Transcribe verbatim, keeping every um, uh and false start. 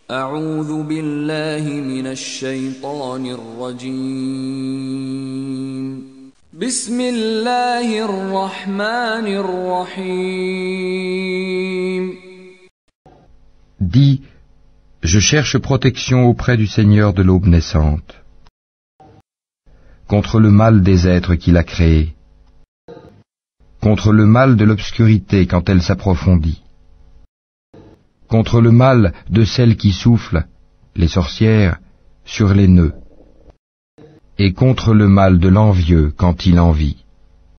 أعوذ بالله من الشيطان الرجيم بسم الله الرحمن الرحيم Dis, je cherche protection auprès du Seigneur de l'aube naissante, contre le mal des êtres qu'il a créés, contre le mal de l'obscurité quand elle s'approfondit, contre le mal de celles qui soufflent, les sorcières, sur les nœuds, et contre le mal de l'envieux quand il envie.